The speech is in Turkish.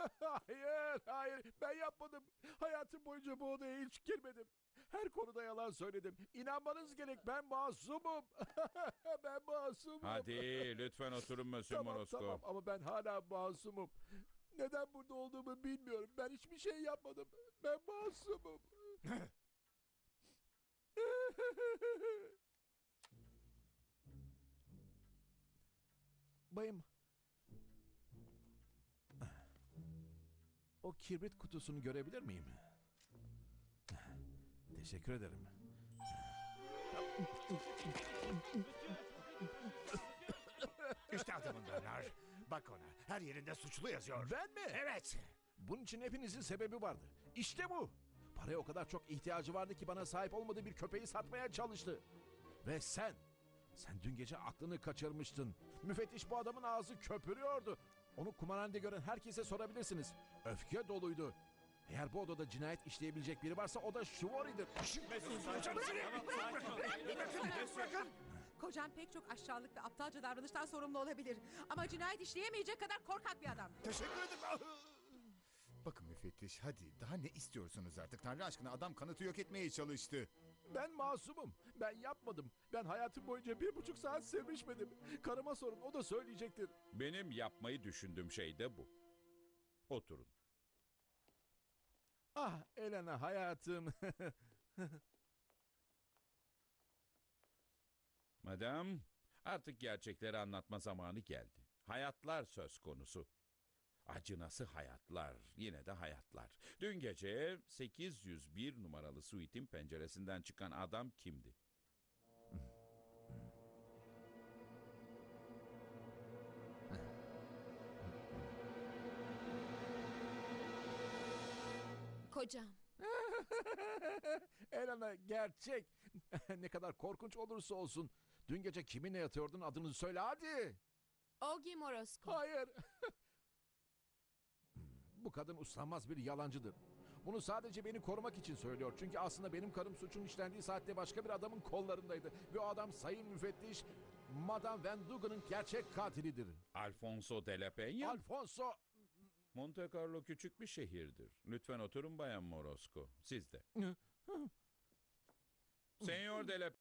Hayır, hayır. Ben yapmadım. Hayatım boyunca bu odaya hiç girmedim. Her konuda yalan söyledim. İnanmanız gerek. Ben masumum. Ben masumum. Hadi lütfen oturun Monsieur Tamam, tamam Morosco. ama ben hala masumum. Neden burada olduğumu bilmiyorum. Ben hiçbir şey yapmadım. Ben masumum. Bayım. O kibrit kutusunu görebilir miyim? Teşekkür ederim. İşte adamın Bernard. Bak ona. Her yerinde suçlu yazıyor. Ben mi? Evet. Bunun için hepinizin sebebi vardı. İşte bu. Paraya o kadar çok ihtiyacı vardı ki bana sahip olmadığı bir köpeği satmaya çalıştı. Ve sen dün gece aklını kaçırmıştın. Müfettiş bu adamın ağzı köpürüyordu. Onu kumarhanede gören herkese sorabilirsiniz. Öfke doluydu. Eğer bu odada cinayet işleyebilecek biri varsa o da Şuvori'dir. Kocam pek çok aşağılık ve aptalca davranıştan sorumlu olabilir. Ama cinayet işleyemeyecek kadar korkak bir adam. Teşekkür ederim. Bakın müfettiş, hadi daha ne istiyorsunuz artık? Tanrı aşkına, adam kanıtı yok etmeye çalıştı. Ben masumum. Ben yapmadım. Ben hayatım boyunca 1,5 saat sevişmedim. Karıma sorun, o da söyleyecektir. Benim yapmayı düşündüğüm şey de bu. Oturun. Ah Elena hayatım. Madam, artık gerçekleri anlatma zamanı geldi. Hayatlar söz konusu. Acınası hayatlar, yine de hayatlar. Dün gece 801 numaralı suite'in penceresinden çıkan adam kimdi? Kocam. Elena gerçek. Ne kadar korkunç olursa olsun. Dün gece kiminle yatıyordun, adını söyle hadi. Ogi Morosco. Hayır. Bu kadın uslanmaz bir yalancıdır. Bunu sadece beni korumak için söylüyor. Çünkü aslında benim karım suçun işlendiği saatte başka bir adamın kollarındaydı. Ve o adam sayın müfettiş Madame Van Dugan'ın gerçek katilidir. Alfonso de la Peña? Alfonso... Monte Carlo küçük bir şehirdir. Lütfen oturun Bayan Morosco. Siz de. Senyor de la